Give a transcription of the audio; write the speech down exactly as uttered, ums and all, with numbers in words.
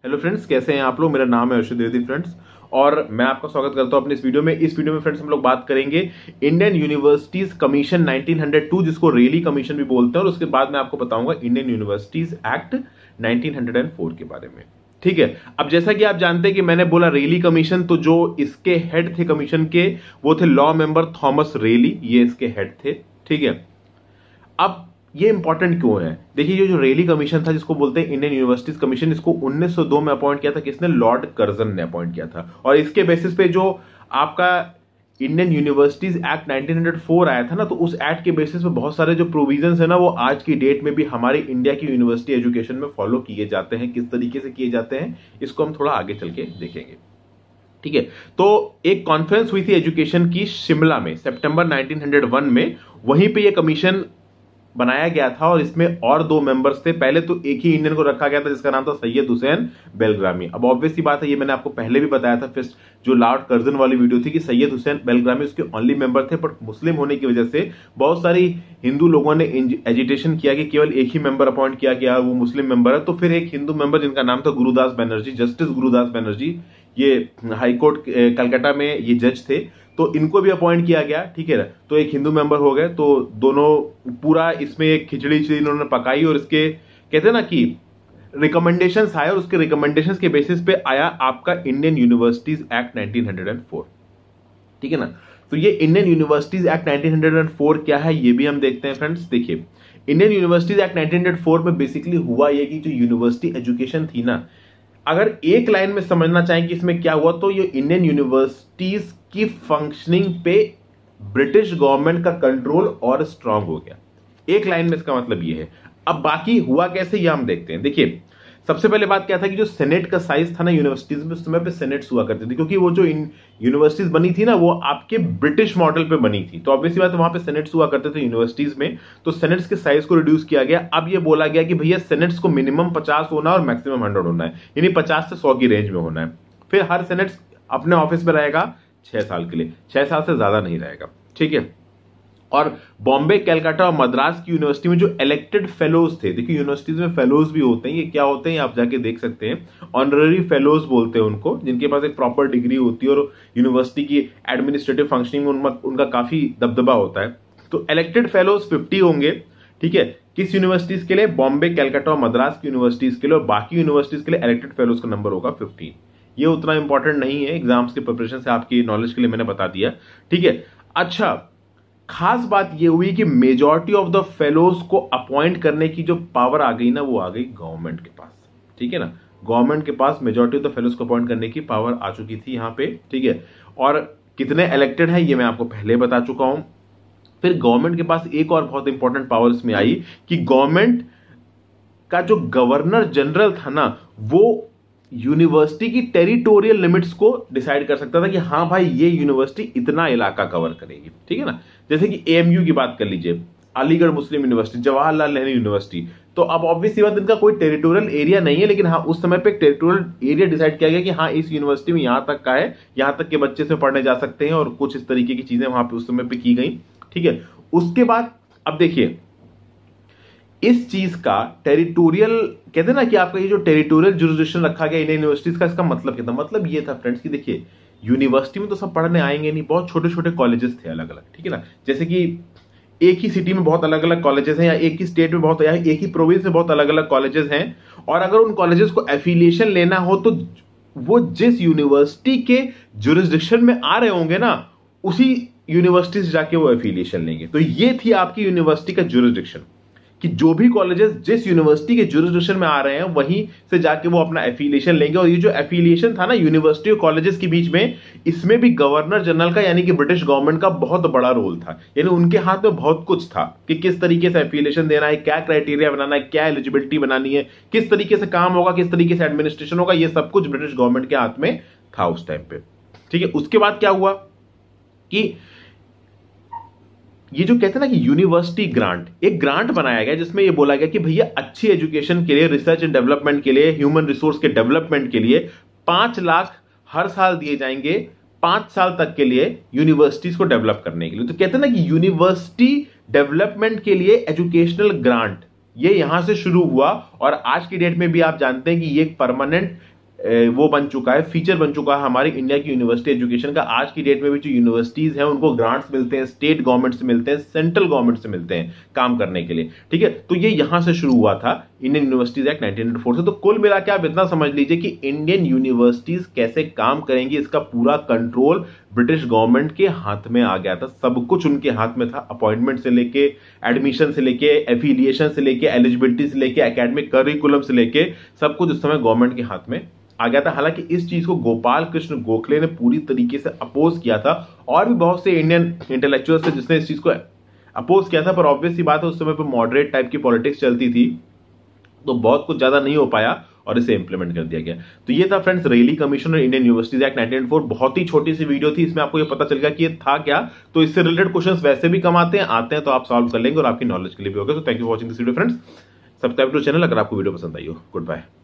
Hello friends, कैसे हैं आप लोग। मेरा नाम है अर्षद द्विवेदी फ्रेंड्स, और मैं आपका स्वागत करता हूं अपने इस वीडियो में। इस वीडियो में फ्रेंड्स हम लोग बात करेंगे Indian universities commission nineteen hundred two, जिसको रेली कमीशन भी बोलते हैं, और उसके बाद मैं आपको बताऊंगा Indian universities act nineteen hundred four के बारे में। ठीक है, अब जैसा कि आप जानते हैं कि मैंने बोला रेली कमीशन, तो जो इसके हेड थे कमीशन के वो थे लॉ मेंबर थॉमस रेली, ये इसके हेड थे। ठीक है, अब ये इंपॉर्टेंट क्यों है, देखिए ये जो रेली कमीशन था, जिसको बोलते हैं इंडियन यूनिवर्सिटीज कमीशन, इसको उन्नीस सौ दो में अपॉइंट किया था। किसने? लॉर्ड कर्जन ने अपॉइंट किया था। और इसके बेसिस पे जो आपका Indian universities act nineteen hundred four आया था ना, तो उस एक्ट के बेसिस पे बहुत सारे जो प्रोविजंस है ना, वो आज की डेट में भी हमारे इंडिया की यूनिवर्सिटी एजुकेशन में फॉलो किए जाते हैं। किस तरीके से किए जाते हैं इसको हम थोड़ा आगे चल के देखेंगे। ठीक है, तो एक कॉन्फ्रेंस हुई थी एजुकेशन की शिमला में सितंबर नाइनटीन हंड्रेड वन में, वहीं पे ये कमीशन बनाया गया था, और इसमें और दो मेंबर्स थे। पहले तो एक ही इंडियन को रखा गया था जिसका नाम था सैयद हुसैन बेलग्रामी। अब ऑब्वियस सी बात है, ये मैंने आपको पहले भी बताया था, फिर जो लॉर्ड कर्जन वाली वीडियो थी, कि सैयद हुसैन बेलग्रामी उसके ओनली मेंबर थे, बट मुस्लिम होने की वजह से बहुत सारी हिंदू लोगों ने एजिटेशन किया कि केवल एक ही मेंबर अपॉइंट किया गया, वो मुस्लिम मेंबर है। तो फिर एक हिंदू मेंबर जिनका नाम था गुरुदास बनर्जी, जस्टिस गुरुदास बनर्जी, ये हाईकोर्ट कलकत्ता में ये जज थे, तो इनको भी अपॉइंट किया गया। ठीक है, तो एक हिंदू मेंबर हो गए। तो दोनों पूरा इसमें एक खिचड़ी इन्होंने पकाई, और इसके कहते हैं ना कि रिकमेंडेशंस आए, और उसके रिकमेंडेशंस के बेसिस पे आया आपका Indian universities act nineteen hundred four. ठीक है ना, तो ये Indian universities act nineteen hundred four क्या है ये भी हम देखते हैं फ्रेंड्स। देखिए, Indian universities act nineteen hundred four में बेसिकली हुआ ये कि जो यूनिवर्सिटी एजुकेशन थी ना, अगर एक लाइन में समझना चाहें कि इसमें क्या हुआ, तो ये इंडियन यूनिवर्सिटीज की फंक्शनिंग पे ब्रिटिश गवर्नमेंट का कंट्रोल और स्ट्रांग हो गया। एक लाइन में इसका मतलब ये है। अब बाकी हुआ कैसे ये हम देखते हैं। देखिए, सबसे पहले बात क्या था कि जो सेनेट का साइज था ना यूनिवर्सिटीज में, उस समय पे सेनेट्स हुआ करते थे, क्योंकि वो जो यूनिवर्सिटीज बनी थी ना, वो आपके ब्रिटिश मॉडल पे बनी थी, तो ऑब्वियसली बात है वहां पे सेनेट्स हुआ करते थे यूनिवर्सिटीज में। तो सेनेट्स के साइज को रिड्यूस किया गया। अब ये बोला गया कि भैया सेनेट्स को मिनिमम पचास होना है और मैक्सिमम हंड्रेड होना है, यानी पचास से सौ की रेंज में होना है। फिर हर सेनेट्स अपने ऑफिस में रहेगा छह साल के लिए, छह साल से ज्यादा नहीं रहेगा। ठीक है, और बॉम्बे, कलकत्ता और मद्रास की यूनिवर्सिटी में जो इलेक्टेड फेलोज थे, देखिए यूनिवर्सिटीज में फेलोज भी होते हैं, ये क्या होते हैं आप जाके देख सकते हैं, ऑनररी फेलोज बोलते हैं उनको, जिनके पास एक प्रॉपर डिग्री होती है और यूनिवर्सिटी की एडमिनिस्ट्रेटिव फंक्शनिंग में उनका, उनका काफी दबदबा होता है। तो इलेक्टेड फेलोज फिफ्टी होंगे। ठीक है, किस यूनिवर्सिटीज के लिए? बॉम्बे, कलकत्ता और मद्रास की यूनिवर्सिटीज के लिए, और बाकी यूनिवर्सिटीज के लिए इलेक्टेड फेलोज का नंबर होगा फिफ्टीन। ये उतना इंपॉर्टेंट नहीं है, एग्जाम्स के प्रिपरेशन से आपकी नॉलेज के लिए मैंने बता दिया। ठीक है, अच्छा खास बात ये हुई कि मेजॉरिटी ऑफ द फेलोज को अपॉइंट करने की जो पावर आ गई ना, वो आ गई गवर्नमेंट के पास। ठीक है ना, गवर्नमेंट के पास मेजॉरिटी ऑफ द फेलोज को अपॉइंट करने की पावर आ चुकी थी यहां पे। ठीक है, और कितने इलेक्टेड है ये मैं आपको पहले बता चुका हूं। फिर गवर्नमेंट के पास एक और बहुत इंपॉर्टेंट पावर इसमें आई कि गवर्नमेंट का जो गवर्नर जनरल था ना, वो यूनिवर्सिटी की टेरिटोरियल लिमिट्स को डिसाइड कर सकता था कि हाँ भाई ये यूनिवर्सिटी इतना इलाका कवर करेगी। ठीक है ना, जैसे कि एएमयू की बात कर लीजिए, Aligarh Muslim University, Jawaharlal Nehru University, तो अब ऑब्वियसली बात इनका कोई टेरिटोरियल एरिया नहीं है, लेकिन हाँ उस समय पे एक टेरिटोरियल एरिया डिसाइड किया गया कि हाँ इस यूनिवर्सिटी में यहां तक का है, यहां तक के बच्चे से पढ़ने जा सकते हैं, और कुछ इस तरीके की चीजें वहां पे उस समय पे की गई। ठीक है, उसके बाद अब देखिए इस चीज का टेरिटोरियल कहते हैं ना कि आपका ये जो टेरिटोरियल जुरिसडिक्शन रखा गया इंडियन यूनिवर्सिटीज का, इसका मतलब क्या था? मतलब ये था फ्रेंड्स कि देखिए यूनिवर्सिटी में तो सब पढ़ने आएंगे नहीं, बहुत छोटे छोटे कॉलेजेस थे अलग अलग। ठीक है ना, जैसे कि एक ही सिटी में बहुत अलग अलग कॉलेजेस हैं, या एक ही स्टेट में बहुत, या एक ही प्रोविंस में बहुत अलग अलग कॉलेजेस हैं, और अगर उन कॉलेजेस को एफिलिएशन लेना हो तो वो जिस यूनिवर्सिटी के जुरिसडिक्शन में आ रहे होंगे ना, उसी यूनिवर्सिटी से जाके वो एफिलिएशन लेंगे। तो ये थी आपकी यूनिवर्सिटी का जुरिसडिक्शन, कि जो भी कॉलेजेस जिस यूनिवर्सिटी के जुरिसडिक्शन में आ रहे हैं वहीं से जाके वो अपना एफिलिएशन लेंगे। और ये जो एफिलिएशन था ना यूनिवर्सिटी और कॉलेजेस के बीच में, इसमें भी गवर्नर जनरल का यानी कि ब्रिटिश गवर्नमेंट का बहुत बड़ा रोल था, यानी उनके हाथ में बहुत कुछ था कि किस तरीके से एफिलिएशन देना है, क्या क्राइटेरिया बनाना है, क्या एलिजिबिलिटी बनानी है, किस तरीके से काम होगा, किस तरीके से एडमिनिस्ट्रेशन होगा, ये सब कुछ ब्रिटिश गवर्नमेंट के हाथ में था उस टाइम पे। ठीक है, उसके बाद क्या हुआ कि ये जो कहते हैं ना कि यूनिवर्सिटी ग्रांट, एक ग्रांट बनाया गया जिसमें ये बोला गया कि भैया अच्छी एजुकेशन के लिए, रिसर्च एंड डेवलपमेंट के लिए, ह्यूमन रिसोर्स के डेवलपमेंट के लिए पांच लाख हर साल दिए जाएंगे, पांच साल तक के लिए यूनिवर्सिटीज को डेवलप करने के लिए। तो कहते हैं ना कि यूनिवर्सिटी डेवलपमेंट के लिए एजुकेशनल ग्रांट, ये यहां से शुरू हुआ, और आज की डेट में भी आप जानते हैं कि ये एक परमानेंट वो बन चुका है, फीचर बन चुका है हमारी इंडिया की यूनिवर्सिटी एजुकेशन का। आज की डेट में भी जो यूनिवर्सिटीज हैं उनको ग्रांट्स मिलते हैं, स्टेट गवर्नमेंट से मिलते हैं, सेंट्रल गवर्नमेंट से मिलते हैं काम करने के लिए, ठीक है। तो ये यहां से शुरू हुआ था Indian universities act nineteen hundred four से। तो कुल मिला के आप इतना समझ लीजिए कि इंडियन यूनिवर्सिटीज कैसे काम करेंगी, इसका पूरा कंट्रोल ब्रिटिश गवर्नमेंट के हाथ में आ गया था। सब कुछ उनके हाथ में था, अपॉइंटमेंट से लेके, एडमिशन से लेके, एफिलिएशन से लेके, एलिजिबिलिटी से लेके, एकेडमिक करिकुलम से लेके, सब कुछ उस समय गवर्नमेंट के हाथ में आ गया था। हालांकि इस चीज को गोपाल कृष्ण गोखले ने पूरी तरीके से अपोज किया था, और भी बहुत से इंडियन इंटेलेक्चुअल्स थे जिसने इस चीज को अपोज किया था, पर ऑब्वियस सी बात है उस समय पर मॉडरेट टाइप की पॉलिटिक्स चलती थी, तो बहुत कुछ ज्यादा नहीं हो पाया और इसे इंप्लीमेंट कर दिया गया। तो ये था फ्रेंड्स रेली कमीशन और Indian universities act nineteen hundred four. बहुत ही छोटी सी वीडियो थी, इसमें आपको ये पता चल गया कि ये था क्या। तो इससे रिलेटेड क्वेश्चंस वैसे भी कम आते हैं आते हैं तो आप सॉल्व कर लेंगे और आपकी नॉलेज के लिए भी होगा। तो thank you for watching this video friends. Subscribe to channel अगर आपको वीडियो पसंद आई हो। Good bye.